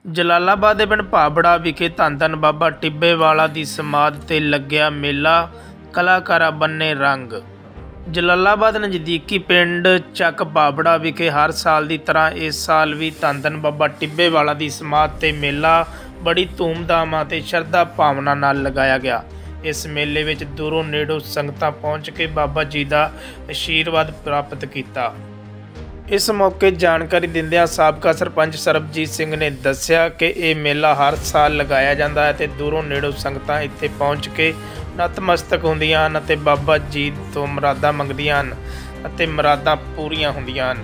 ਜਲਾਲਾਬਾਦ ਦੇ ਪਿੰਡ ਭਾਬੜਾ ਵਿਖੇ ਧੰਨ ਧੰਨ ਬਾਬਾ ਟਿੱਬੇ ਵਾਲਾ ਦੀ ਸਮਾਧ ਤੇ ਲੱਗਿਆ ਮੇਲਾ, ਕਲਾਕਾਰਾਂ ਬੰਨੇ ਰੰਗ। ਜਲਾਲਾਬਾਦ ਨਜ਼ਦੀਕੀ ਪਿੰਡ ਚੱਕ ਭਾਬੜਾ ਵਿਖੇ ਹਰ ਸਾਲ ਦੀ ਤਰ੍ਹਾਂ ਇਸ ਸਾਲ ਵੀ ਧੰਨ ਧੰਨ ਬਾਬਾ ਟਿੱਬੇ ਵਾਲਾ ਦੀ ਸਮਾਧ ਤੇ ਮੇਲਾ ਬੜੀ ਧੂਮਧਾਮ ਅਤੇ ਸ਼ਰਧਾ ਭਾਵਨਾ ਨਾਲ ਲਗਾਇਆ ਗਿਆ। ਇਸ ਮੇਲੇ ਵਿੱਚ ਦੂਰੋਂ ਨੇੜੋਂ ਸੰਗਤਾਂ ਪਹੁੰਚ ਕੇ ਬਾਬਾ ਜੀ ਦਾ ਆਸ਼ੀਰਵਾਦ ਪ੍ਰਾਪਤ ਕੀਤਾ। इस मौके जानकारी दिंदियां साबका सरपंच सरबजीत सिंह ने दस्सिया कि यह मेला हर साल लगाया जाता है तो दूरों नेड़ों संगतां इत्थे पहुँच के नतमस्तक होंदियां हन ते बाबा जी तो मुरादां मंगदियां हन ते मुरादां पूरीआं होंदियां हन।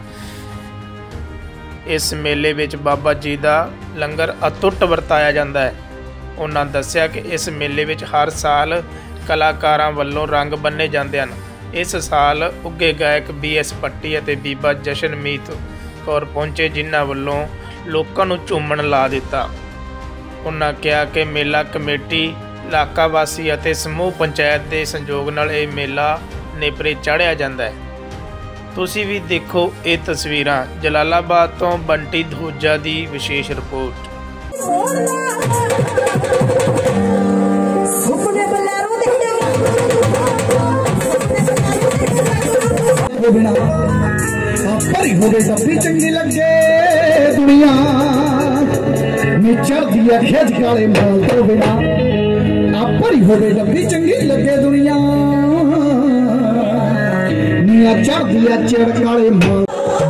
इस मेले विच बाबा जी का लंगर अतुट वरताया जाता है। उन्हां दस्सिया कि इस मेले विच हर साल कलाकारां वल्लों रंग बन्ने जाते हैं। इस साल उगे गायक BS पट्टी और बीबा जशनमीत कौर पहुंचे, जिन्हां वल्लों लोकां नूं झूमण ला दिता। उन्हां कहा कि मेला कमेटी, इलाका वासी और समूह पंचायत के संयोग नाल इह मेला नेपरे चाढ़िया जाता है। तुसीं भी देखो ये तस्वीरां। जलालाबाद तो बंटी धूजा की विशेष रिपोर्ट। भरी हो गई डब्बी चंगी लगे दुनिया नीचा दिया खेत काले माल तो बिना। भरी हो गई डब्बी चंगी लगे दुनिया नीचा दिया चढ़ काले माल।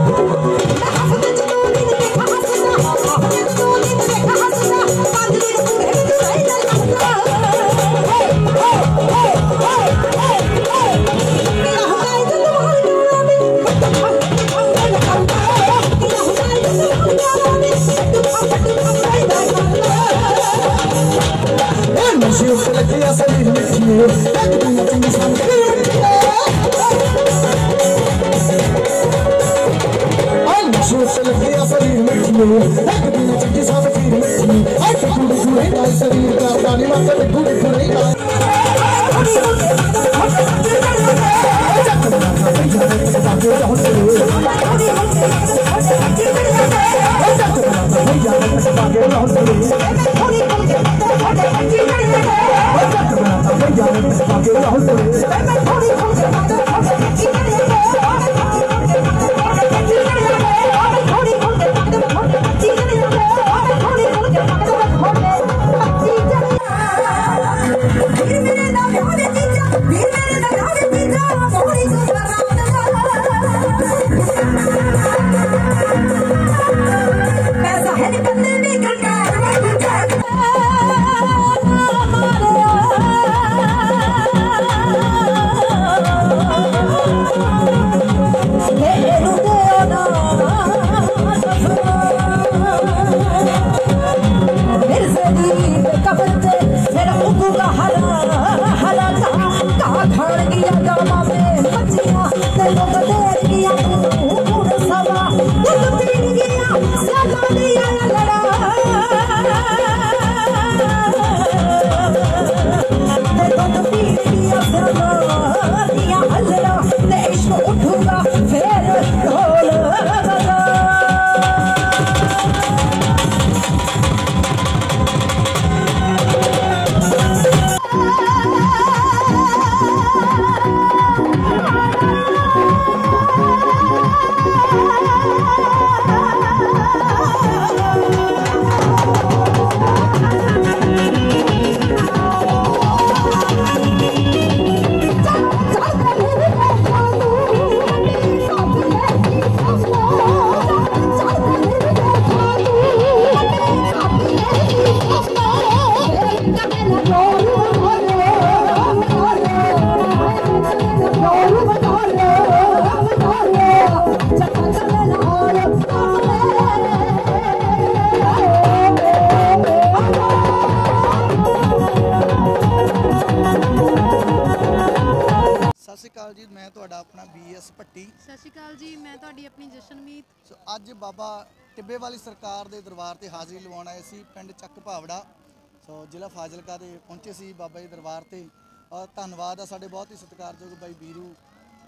सत श्री अकाल जी, मैं तुहाडा अपना BS भट्टी। सत श्री अकाल जी, मैं तुहाडी अपनी जशनमीत। अज बाबा टिब्बे वाली सरकार के दरबार से हाज़री लवाउण आए सी पिंड ਚੱਕ ਭਾਵੜਾ। ਜ਼ਿਲ੍ਹਾ ਫਾਜ਼ਿਲਕਾ ਦੇ पहुंचे सी बाबा जी दरबार से। और धन्नवाद आ साडे बहुत ही सत्कारयोग बाई बीरू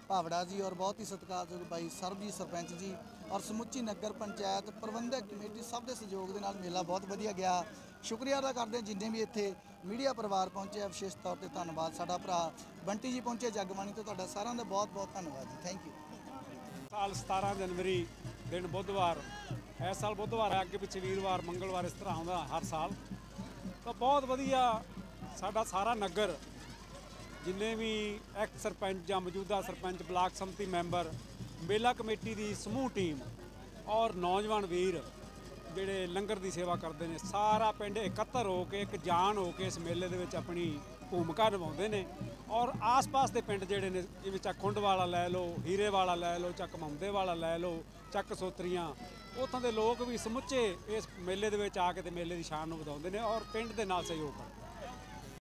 ਭਾਵੜਾ ਜੀ ਔਰ ਬਹੁਤ ਹੀ ਸਤਿਕਾਰਯੋਗ ਬਾਈ ਸਰਬਜੀਤ ਸਰਪੰਚ ਜੀ ਔਰ ਸਮੁੱਚੀ ਨਗਰ ਪੰਚਾਇਤ ਪ੍ਰਬੰਧਕ ਕਮੇਟੀ ਸਭ ਦੇ ਸਹਿਯੋਗ ਦੇ ਨਾਲ ਮੇਲਾ ਬਹੁਤ ਵਧੀਆ ਗਿਆ। ਸ਼ੁਕਰੀਆ ਅਦਾ ਕਰਦੇ ਹਾਂ ਜਿੰਨੇ ਵੀ ਇੱਥੇ ਮੀਡੀਆ ਪਰਿਵਾਰ ਪਹੁੰਚਿਆ, ਵਿਸ਼ੇਸ਼ ਤੌਰ ਤੇ ਧੰਨਵਾਦ ਸਾਡਾ ਭਰਾ ਬੰਟੀ ਜੀ ਪਹੁੰਚੇ ਜਗਬਾਣੀ ਤੋਂ, ਤੁਹਾਡਾ ਸਾਰਿਆਂ ਦਾ ਬਹੁਤ ਬਹੁਤ ਧੰਨਵਾਦ ਜੀ। Thank you. ਸਾਲ 17 ਜਨਵਰੀ ਦਿਨ ਬੁੱਧਵਾਰ, ਇਸ ਸਾਲ ਬੁੱਧਵਾਰ ਹੈ, ਅੱਗੇ ਪਿੱਛੇ ਵੀਰਵਾਰ ਮੰਗਲਵਾਰ ਇਸ ਤਰ੍ਹਾਂ ਆਉਂਦਾ ਹਰ ਸਾਲ। ਤਾਂ ਬਹੁਤ ਵਧੀਆ ਸਾਡਾ ਸਾਰਾ ਨਗਰ, ਜਿੰਨੇ ਵੀ ਐਕਸ ਸਰਪੰਚ ਜਾਂ ਮੌਜੂਦਾ ਸਰਪੰਚ, ਬਲਾਕ ਸੰਮਤੀ ਮੈਂਬਰ, ਮੇਲਾ ਕਮੇਟੀ ਦੀ ਸਮੂਹ ਟੀਮ ਔਰ ਨੌਜਵਾਨ ਵੀਰ ਜਿਹੜੇ ਲੰਗਰ ਦੀ ਸੇਵਾ ਕਰਦੇ ਨੇ, ਸਾਰਾ ਪਿੰਡ ਇਕੱਤਰ ਹੋ ਕੇ ਇੱਕ ਜਾਨ ਹੋ ਕੇ ਇਸ ਮੇਲੇ ਦੇ ਵਿੱਚ ਆਪਣੀ ਭੂਮਿਕਾ ਨਿਭਾਉਂਦੇ ਨੇ। ਔਰ ਆਸ-ਪਾਸ ਦੇ ਪਿੰਡ ਜਿਹੜੇ ਨੇ, ਜਿਵੇਂ ਚੱਕ ਖੁੰਡ ਵਾਲਾ ਲੈ ਲਓ, ਹੀਰੇ ਵਾਲਾ ਲੈ ਲਓ, ਚੱਕ ਮੌਂਦੇ ਵਾਲਾ ਲੈ ਲਓ, ਚੱਕ ਸੋਤਰੀਆਂ, ਉੱਥੋਂ ਦੇ ਲੋਕ ਵੀ ਸਮੁੱਚੇ ਇਸ ਮੇਲੇ ਦੇ ਵਿੱਚ ਆ ਕੇ ਤੇ ਮੇਲੇ ਦੀ ਸ਼ਾਨ ਨੂੰ ਵਧਾਉਂਦੇ ਨੇ ਔਰ ਪਿੰਡ ਦੇ ਨਾਲ ਸਹਿਯੋਗ ਕਰਦੇ।